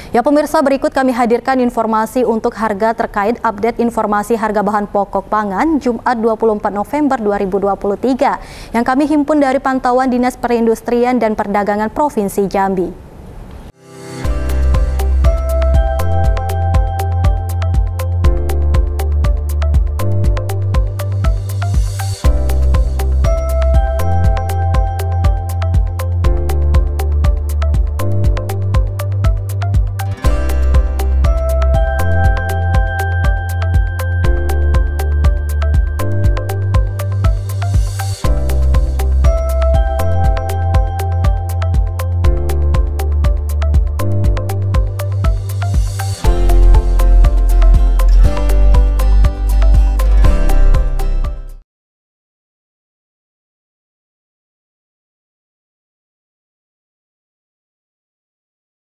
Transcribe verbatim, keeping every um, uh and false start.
Ya pemirsa, berikut kami hadirkan informasi untuk harga terkait update informasi harga bahan pokok pangan Jumat dua puluh empat November dua ribu dua puluh tiga yang kami himpun dari pantauan Dinas Perindustrian dan Perdagangan Provinsi Jambi.